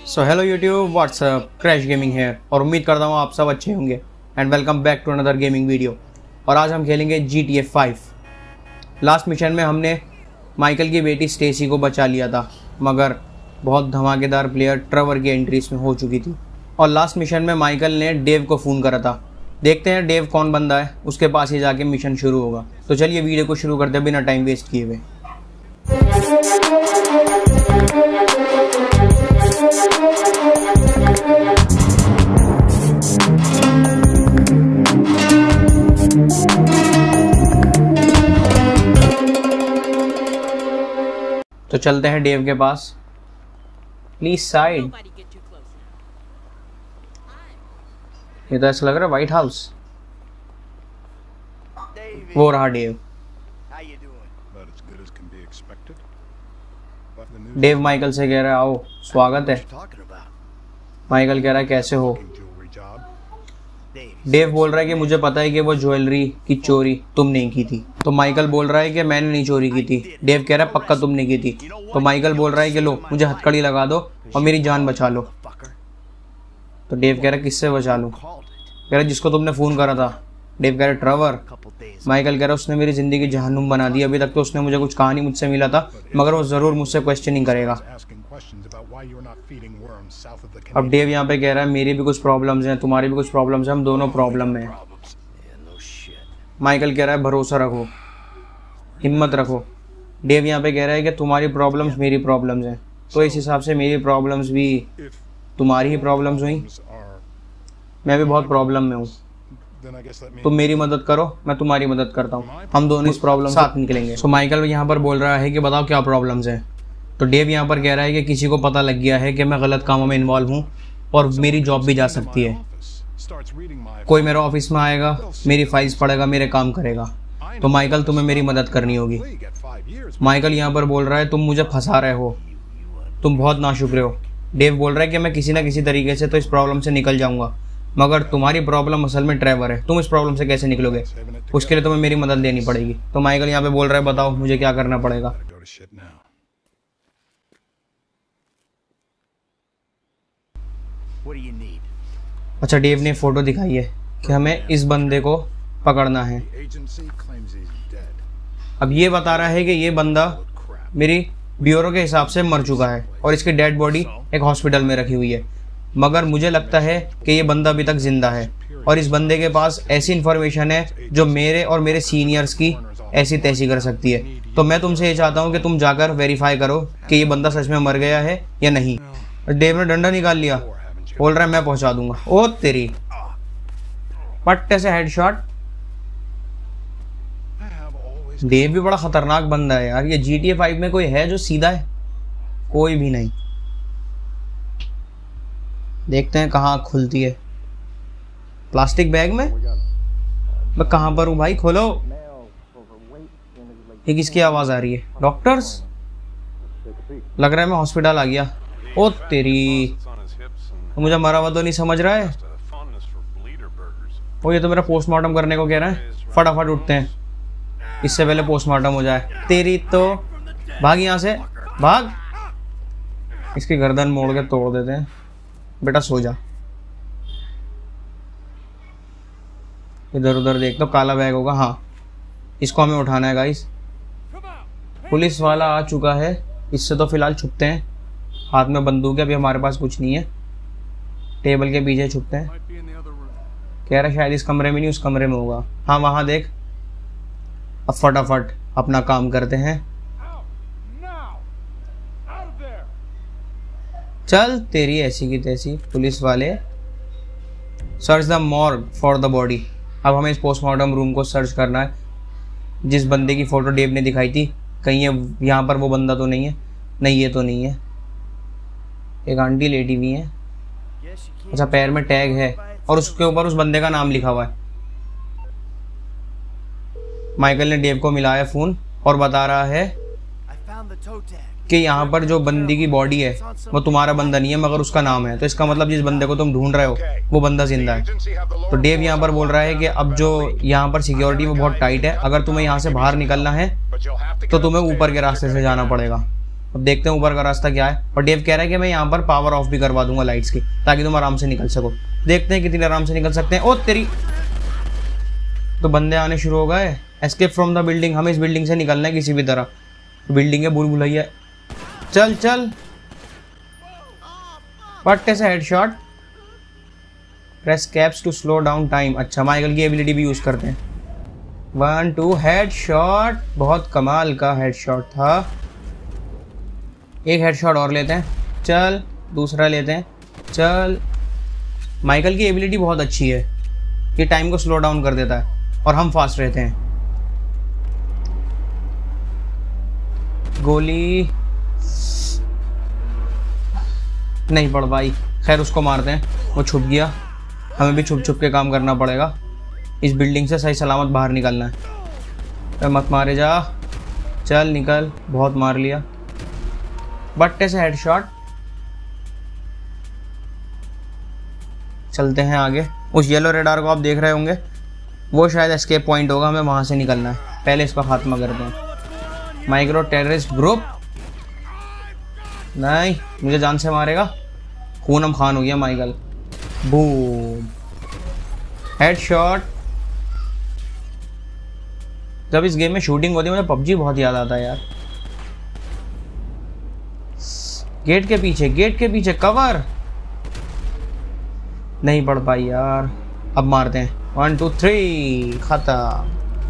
सो hello YouTube, what's up, crash gaming है और उम्मीद करता हूँ आप सब अच्छे होंगे and welcome back to another gaming video. और आज हम खेलेंगे GTA 5। लास्ट मिशन में हमने माइकल की बेटी स्टेसी को बचा लिया था, मगर बहुत धमाकेदार प्लेयर ट्रेवर की एंट्री इसमें हो चुकी थी। और लास्ट मिशन में माइकल ने डेव को फ़ोन करा था। देखते हैं डेव कौन बंदा है, उसके पास ही जाके मिशन शुरू होगा। तो चलिए वीडियो को शुरू करते हैं बिना टाइम वेस्ट किए हुए। तो चलते हैं डेव के पास। Please side. ये तो ऐसा लग रहा है व्हाइट हाउस। वो रहा डेव। डेव माइकल से कह रहा है आओ, स्वागत है। माइकल कह रहा है कैसे हो। डेव बोल रहा है कि मुझे पता है कि वो ज्वेलरी की चोरी तुम नहीं की थी। तो माइकल बोल रहा है कि मैंने नहीं चोरी की थी। डेव कह रहा है पक्का तुमने की थी। तो माइकल बोल रहा है कि लो मुझे हथकड़ी लगा दो और मेरी जान बचा लो। तो डेव कह रहा है किससे बचा लूं। कह रहा है जिसको तुमने फ़ोन करा था। डेव कह रहा है ट्रेवर। माइकल कह रहा है उसने मेरी ज़िंदगी जहन्नुम बना दी। अभी तक तो उसने मुझे कुछ कहा नहीं, मुझसे मिला था, मगर वो ज़रूर मुझसे क्वेश्चनिंग करेगा। अब डेव यहाँ पे कह रहा है मेरी भी कुछ प्रॉब्लम्स हैं, तुम्हारी भी कुछ प्रॉब्लम्स हैं, हम दोनों प्रॉब्लम में हैं। माइकल कह रहा है भरोसा रखो, हिम्मत रखो। डेव यहाँ पे कह रहा है कि तुम्हारी प्रॉब्लम्स मेरी प्रॉब्लम्स हैं, तो इस हिसाब से मेरी प्रॉब्लम्स भी तुम्हारी ही प्रॉब्लम्स हुई। मैं भी बहुत प्रॉब्लम में हूँ, तुम मेरी मदद करो, मैं तुम्हारी मदद करता हूँ, हम दोनों इस प्रॉब्लम साथ निकलेंगे। सो माइकल यहाँ पर बोल रहा है कि बताओ क्या प्रॉब्लम्स हैं। तो डेव यहाँ पर कह रहा है कि किसी को पता लग गया है कि मैं गलत कामों में इन्वॉल्व हूँ और मेरी जॉब भी जा सकती है। कोई मेरे ऑफिस में आएगा, मेरी फाइल्स पढ़ेगा, मेरे काम करेगा। तो माइकल तुम्हें मेरी मदद करनी होगी। माइकल यहाँ पर बोल रहा है तुम मुझे फंसा रहे हो, तुम बहुत नाशुक्र हो। डेव बोल रहा है कि मैं किसी ना किसी तरीके से तो इस प्रॉब्लम से निकल जाऊंगा, मगर तुम्हारी प्रॉब्लम असल में ट्रेवर है। तुम इस प्रॉब्लम से कैसे निकलोगे, उसके लिए तुम्हें मेरी मदद लेनी पड़ेगी। तो माइकल यहाँ पे बोल रहा है बताओ मुझे क्या करना पड़ेगा। अच्छा, डेव ने फोटो दिखाई है कि हमें इस बंदे को पकड़ना है। अब ये बता रहा है कि ये बंदा मेरी ब्यूरो के हिसाब से मर चुका है और इसकी डेड बॉडी एक हॉस्पिटल में रखी हुई है, मगर मुझे लगता है कि ये बंदा अभी तक जिंदा है और इस बंदे के पास ऐसी इन्फॉर्मेशन है जो मेरे और मेरे सीनियर्स की ऐसी तैसी कर सकती है। तो मैं तुमसे ये चाहता हूँ कि तुम जाकर वेरीफाई करो कि ये बंदा सच में मर गया है या नहीं। डेव ने डंडा निकाल लिया, बोल रहा है मैं पहुंचा दूंगा। ओ तेरी, पट्टे से हेडशॉट। डेव भी बड़ा खतरनाक बंदा है यार। ये GTA 5 में कोई है जो सीधा है? कोई भी नहीं। देखते हैं कहाँ खुलती है। प्लास्टिक बैग में? मैं कहाँ पर हूँ भाई, खोलो। ये किसकी आवाज आ रही है? डॉक्टर्स? लग रहा है मैं हॉस्पिटल आ गया। ओ तेरी, मुझे मरा हुआ तो नहीं समझ रहा है। ओ ये तो मेरा पोस्टमार्टम करने को कह रहा है। फटाफट उठते हैं, इससे पहले पोस्टमार्टम हो जाए। तेरी तो, भाग यहाँ से, भाग। इसकी गर्दन मोड़ के तोड़ देते हैं। बेटा सो जा। इधर उधर देख, तो काला बैग होगा। हाँ, इसको हमें उठाना है गाइस। पुलिस वाला आ चुका है, इससे तो फिलहाल छुपते हैं। हाथ में बंदूक है, अभी हमारे पास कुछ नहीं है। टेबल के पीछे छुपते हैं। कह रहा शायद इस कमरे में नहीं, उस कमरे में होगा। हाँ वहाँ देख। अब फटाफट अपना काम करते हैं। चल तेरी ऐसी की तैसी। पुलिस वाले, search the morgue for the body. अब हमें इस पोस्टमार्टम रूम को सर्च करना है। जिस बंदे की फ़ोटो डेव ने दिखाई थी, कहीं ये यहाँ पर वो बंदा तो नहीं है? नहीं, ये तो नहीं है। एक आंटी लेटी हुई है। अच्छा, पैर में टैग है और उसके ऊपर उस बंदे का नाम लिखा हुआ है। माइकल ने डेव को मिलाया फ़ोन और बता रहा है कि यहाँ पर जो बंदी की बॉडी है वो तुम्हारा बंदा नहीं है, मगर उसका नाम है। तो इसका मतलब जिस बंदे को तुम ढूंढ रहे हो वो बंदा जिंदा है। तो डेव यहाँ पर बोल रहा है कि अब जो यहाँ पर सिक्योरिटी वो बहुत टाइट है, अगर तुम्हें यहाँ से बाहर निकलना है तो तुम्हें ऊपर के रास्ते से जाना पड़ेगा। अब देखते हैं ऊपर का रास्ता क्या है। और डेव कह रहा है कि मैं यहाँ पर पावर ऑफ भी करवा दूंगा लाइट्स की, ताकि तुम आराम से निकल सको। देखते हैं कितनी आराम से निकल सकते हैं। ओ तेरी, तो बंदे आने शुरू हो गए। एस्केप फ्रॉम द बिल्डिंग, हमें इस बिल्डिंग से निकलना है किसी भी तरह। बिल्डिंग है, भूल भुलैया। चल चल, पट्टे से headshot. Press caps to slow down time. अच्छा, माइकल की एबिलिटी भी यूज करते हैं। 1 2 हेडशॉट, बहुत कमाल का हेडशॉट था। एक हेडशॉट और लेते हैं, चल दूसरा लेते हैं, चल। माइकल की एबिलिटी बहुत अच्छी है, ये टाइम को स्लो डाउन कर देता है और हम फास्ट रहते हैं। गोली नहीं पड़ पाई, खैर उसको मारते हैं, वो छुप गया। हमें भी छुप छुप के काम करना पड़ेगा। इस बिल्डिंग से सही सलामत बाहर निकलना है। मत मारे जा, चल निकल। बहुत मार लिया, बट्टे से हेडशॉट। चलते हैं आगे। उस येलो रेडार को आप देख रहे होंगे, वो शायद एस्केप पॉइंट होगा, हमें वहां से निकलना है। पहले इसका खात्मा करते हैं। माइक्रो टेररिस्ट ग्रुप, नहीं मुझे जान से मारेगा। खूनम खान हो गया माइकल। Boom, headshot. जब इस गेम में शूटिंग होती है मुझे पबजी बहुत याद आता है यार। गेट के पीछे, गेट के पीछे कवर। नहीं पड़ पाई यार, अब मारते हैं। 1 2 3, खत्म।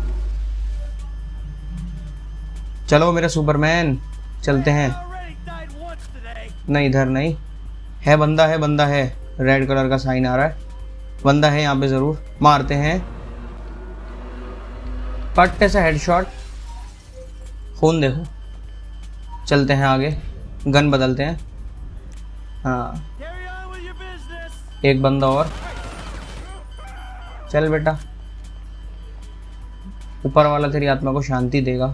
चलो मेरे सुपरमैन, चलते हैं। नहीं इधर नहीं है, बंदा है, बंदा है। रेड कलर का साइन आ रहा है, बंदा है यहाँ पे जरूर। मारते हैं, पट्टे से हेडशॉट। खून देखो। चलते हैं आगे, गन बदलते हैं। हाँ, एक बंदा और। चल बेटा, ऊपर वाला तेरी आत्मा को शांति देगा।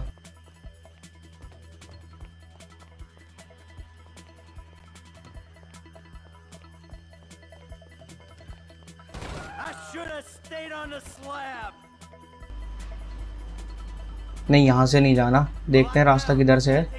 नहीं यहां से नहीं जाना, देखते हैं रास्ता किधर से है।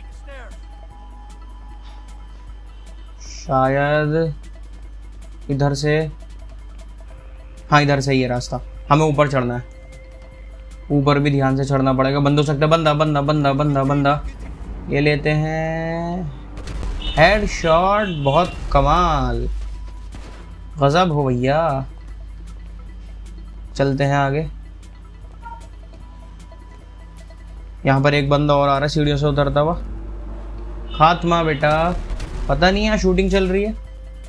शायद इधर से, हाँ इधर से ही है रास्ता। हमें ऊपर चढ़ना है, ऊपर भी ध्यान से चढ़ना पड़ेगा। बंद हो सकता है, बंदा बंदा बंदा बंदा बंदा। ये लेते हैं, हेडशॉट। बहुत कमाल, गजब हो भैया। चलते हैं आगे। यहाँ पर एक बंदा और आ रहा है सीढ़ियों से उतरता हुआ। खात्मा बेटा, पता नहीं यहाँ शूटिंग चल रही है।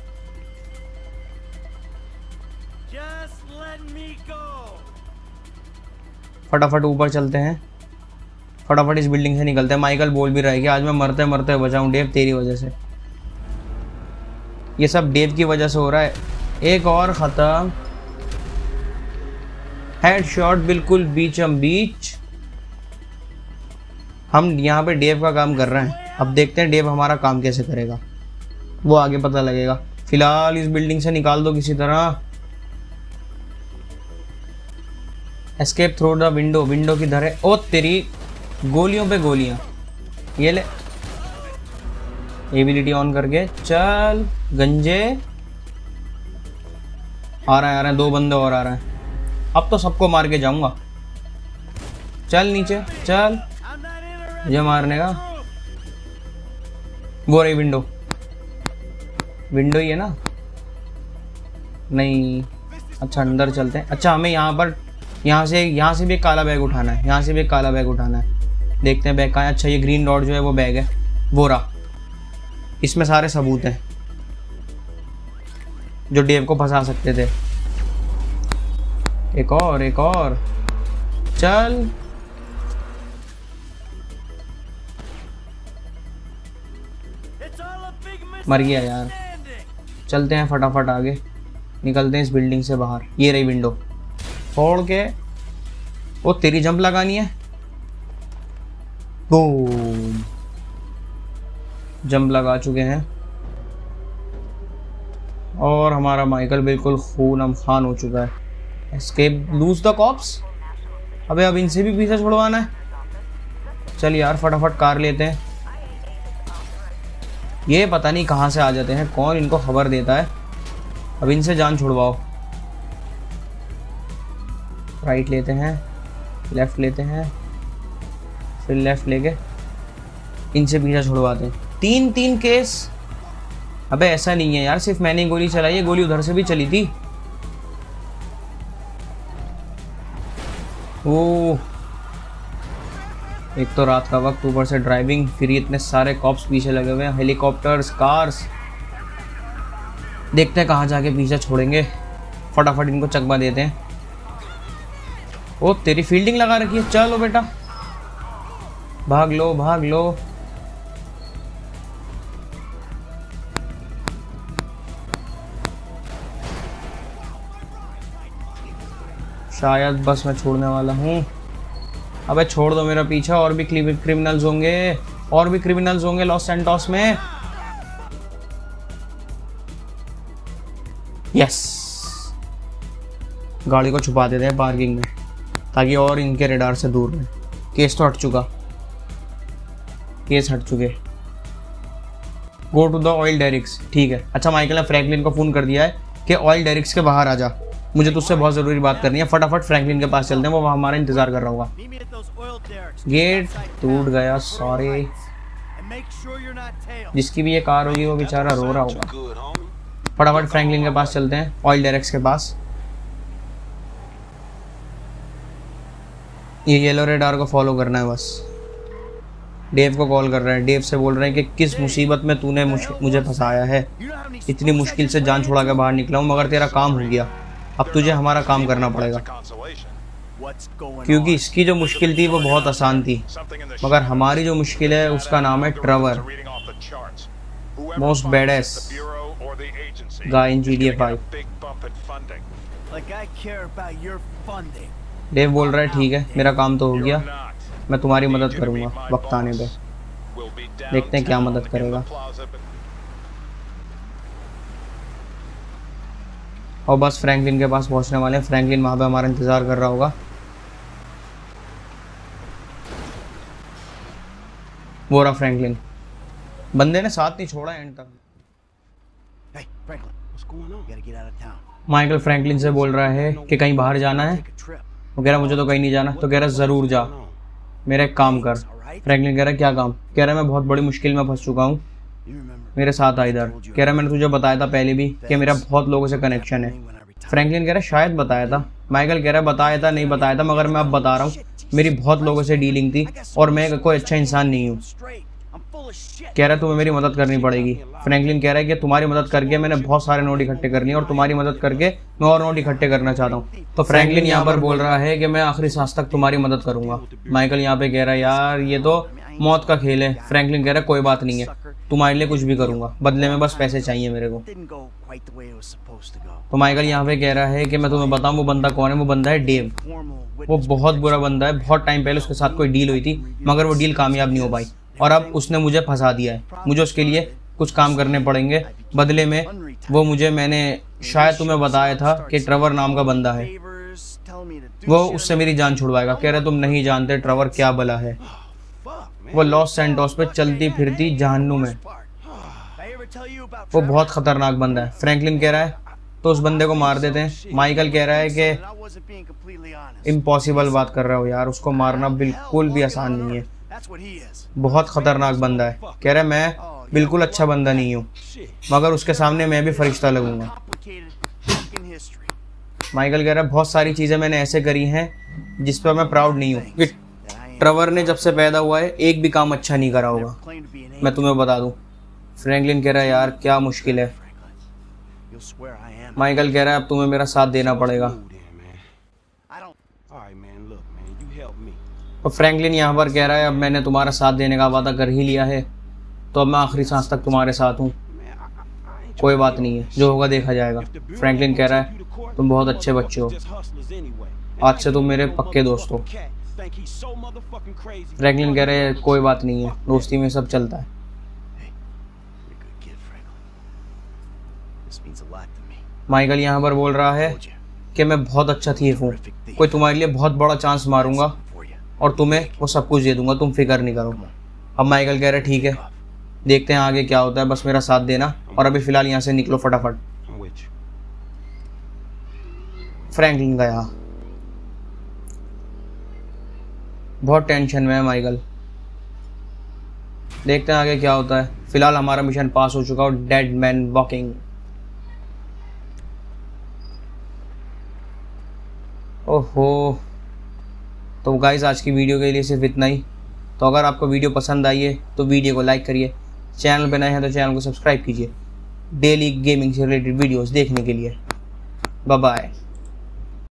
फटाफट ऊपर चलते हैं, फटाफट इस बिल्डिंग से निकलते हैं। माइकल बोल भी रहा है कि आज मैं मरते मरते बचाऊं डेव, तेरी वजह से। ये सब डेव की वजह से हो रहा है। एक और खत्म, हेडशॉट बिल्कुल बीचम बीच। हम यहाँ पे डेव का काम कर रहे हैं, अब देखते हैं डेव हमारा काम कैसे करेगा, वो आगे पता लगेगा। फिलहाल इस बिल्डिंग से निकाल दो किसी तरह। Escape through the window, window किधर है? ओ तेरी, गोलियों पे गोलियां। ये ले, एबिलिटी ऑन करके चल। गंजे आ रहे हैं, 2 बंदे और आ रहे हैं। अब तो सबको मार के जाऊंगा। चल नीचे चल, ये मारने का। वो रही विंडो, विंडो ही है ना? नहीं, अच्छा अंदर चलते हैं। अच्छा हमें यहाँ पर, यहाँ से भी एक काला बैग उठाना है, यहाँ से भी एक काला बैग उठाना है। देखते हैं बैग कहाँ है। अच्छा ये ग्रीन डॉट जो है वो बैग है, वो रहा। इसमें सारे सबूत हैं जो डेव को फंसा सकते थे। एक और चल। मर गया यार। चलते हैं फटाफट आगे, निकलते हैं इस बिल्डिंग से बाहर। ये रही विंडो, फोड़ के। वो तेरी जंप लगानी है। बूम, जंप लगा चुके हैं और हमारा माइकल बिल्कुल खून खान हो चुका है। Escape, lose the cops. अबे अब इनसे भी पीछे छुड़वाना है। चल यार फटाफट कार लेते हैं। ये पता नहीं कहाँ से आ जाते हैं, कौन इनको खबर देता है। अब इनसे जान छुड़वाओ। राइट लेते हैं, लेफ़्ट लेते हैं, फिर लेफ़्ट लेके इनसे पीछा छुड़वाते हैं। 3 केस। अबे ऐसा नहीं है यार, सिर्फ मैंने गोली चलाई है, गोली उधर से भी चली थी। ओह, एक तो रात का वक्त, ऊपर से ड्राइविंग, फिर इतने सारे कॉप्स पीछे लगे हुए हैं, हेलीकॉप्टर्स, कार्स। देखते हैं कहाँ जाके पीछे छोड़ेंगे। फटाफट इनको चकमा देते हैं। ओ तेरी फील्डिंग लगा रखी है, चलो बेटा भाग लो भाग लो। शायद बस मैं छोड़ने वाला हूँ। अबे छोड़ दो मेरा पीछा, और भी क्रिमिनल्स होंगे, और भी क्रिमिनल्स होंगे लॉस सैंटोस में। यस, गाड़ी को छुपा देते हैं पार्किंग में ताकि और इनके रेडार से दूर रहे। केस तो हट चुका, केस हट चुके। Go to the oil derricks. ठीक है। अच्छा, माइकल ने फ्रैंकलिन को फ़ोन कर दिया है कि ऑयल डेरिक्स के बाहर आ जा, मुझे तुझसे बहुत ज़रूरी बात करनी है। फटाफट फ्रैंकलिन के पास चलते हैं, वो हमारा इंतज़ार कर रहा होगा। गेट टूट गया, सॉरी। जिसकी भी ये कार होगी वो बेचारा रो रहा होगा। फटाफट फ्रैंकलिन के पास चलते हैं, ऑयल डेरिक्स के पास। ये येलो रेडार को फॉलो करना है बस। डेव को कॉल कर रहा है, डेव से बोल रहे हैं कि किस मुसीबत में तूने मुझे फंसाया है। इतनी मुश्किल से जान छुड़ा के बाहर निकला हूँ, मगर तेरा काम हो गया। अब तुझे हमारा काम करना पड़ेगा, क्योंकि इसकी जो मुश्किल थी वो बहुत आसान थी, मगर हमारी जो मुश्किल है उसका नाम है Trevor, most baddest guy in GTA 5। Dave बोल रहा है ठीक है, मेरा काम तो हो गया, मैं तुम्हारी मदद करूंगा वक्त आने पे। देखते हैं क्या मदद करेगा। और बस फ्रैंकलिन के पास पहुंचने वाले हैं। फ्रैंकलिन वहाँ पे हमारा इंतज़ार कर रहा होगा। वो रहा फ्रैंकलिन। बंदे ने साथ नहीं छोड़ा एंड तक। माइकल फ्रैंकलिन से बोल रहा है कि कहीं बाहर जाना है। वो कह रहा मुझे तो कहीं नहीं जाना। तो कह रहा ज़रूर जा, मेरा एक काम कर। फ्रैंकलिन कह रहा क्या काम? कह रहा मैं बहुत बड़ी मुश्किल में फंस चुका हूँ, मेरे साथ आ इधर। कह रहा मैंने तुझे बताया था पहले भी कि मेरा बहुत लोगों से कनेक्शन है। फ्रैंकलिन कह रहा शायद बताया था। माइकल कह रहा बताया था नहीं बताया था, मगर मैं अब बता रहा हूँ, मेरी बहुत लोगों से डीलिंग थी और मैं कोई अच्छा इंसान नहीं हूँ। कह रहा तुम्हें मेरी मदद करनी पड़ेगी। फ्रैंकलिन कह रहा है कि तुम्हारी मदद करके मैंने बहुत सारे नोट इकट्ठे कर लिए और तुम्हारी मदद करके मैं और नोट इकट्ठे करना चाहता हूँ। तो फ्रैंकलिन यहाँ पर बोल रहा है कि मैं आखिरी सांस तक तुम्हारी मदद करूंगा। माइकल यहाँ पे कह रहा है यार ये तो मौत का खेल है। फ्रैंकलिन कह रहा है कोई बात नहीं है, तुम्हारे लिए कुछ भी करूंगा, बदले में बस पैसे चाहिए मेरे को। तो माइकल यहाँ पे कह रहा है कि मैं तुम्हें बताऊं वो बंदा कौन है। वो बंदा है डेव। वो बहुत बुरा बंदा है। बहुत टाइम पहले उसके साथ कोई डील हुई थी, मगर वो डील कामयाब नहीं हो पाई और अब उसने मुझे फंसा दिया है। मुझे उसके लिए कुछ काम करने पड़ेंगे। बदले में वो मैंने शायद तुम्हें बताया था कि ट्रेवर नाम का बंदा है, वो उससे मेरी जान छुड़वाएगा। कह रहे तुम नहीं जानते ट्रेवर क्या बला है। वो लॉस सैंटोस पे चलती फिरती जहन्नुम है। वो बहुत खतरनाक बंदा है। फ्रैंकलिन कह रहा है तो उस बंदे को मार देते हैं। माइकल कह रहा है कि इम्पॉसिबल बात कर रहे हो यार, उसको मारना बिल्कुल भी आसान नहीं है, बहुत खतरनाक बंदा है। कह रहा है मैं बिल्कुल अच्छा बंदा नहीं हूँ, मगर उसके सामने मैं भी फरिश्ता लगूंगा। माइकल कह रहा है बहुत सारी चीज़ें मैंने ऐसे करी हैं जिस पर मैं प्राउड नहीं हूँ। ट्रेवर ने जब से पैदा हुआ है एक भी काम अच्छा नहीं करा होगा, मैं तुम्हें बता दूं। फ्रैंकलिन कह रहा है यार क्या मुश्किल है। माइकल कह रहा है अब तुम्हें मेरा साथ देना पड़ेगा। और फ्रैंकलिन यहाँ पर कह रहा है अब मैंने तुम्हारा साथ देने का वादा कर ही लिया है, तो अब मैं आखिरी सांस तक तुम्हारे साथ हूँ। कोई बात नहीं है, जो होगा देखा जाएगा। फ्रैंकलिन कह रहा है तुम बहुत अच्छे बच्चे हो, आज से तुम मेरे पक्के दोस्त हो। फ्रैंकलिन कह रहे हैं कोई बात नहीं है, दोस्ती में सब चलता है। माइकल यहाँ पर बोल रहा है कि मैं बहुत अच्छा थीफ हूँ, कोई तुम्हारे लिए बहुत बड़ा चांस मारूंगा और तुम्हें वो सब कुछ दे दूंगा, तुम फिक्र नहीं करो। अब माइकल कह रहा है ठीक है, देखते हैं आगे क्या होता है, बस मेरा साथ देना। और अभी फ़िलहाल यहाँ से निकलो फटाफट। फ्रैंकलिन गया, बहुत टेंशन में है माइकल। देखते हैं आगे क्या होता है। फिलहाल हमारा मिशन पास हो चुका है, डेड मैन वॉकिंग। ओहो, तो गाइस आज की वीडियो के लिए सिर्फ इतना ही। तो अगर आपको वीडियो पसंद आई है तो वीडियो को लाइक करिए, चैनल पे नए हैं तो चैनल को सब्सक्राइब कीजिए डेली गेमिंग से रिलेटेड वीडियोस देखने के लिए। Bye bye.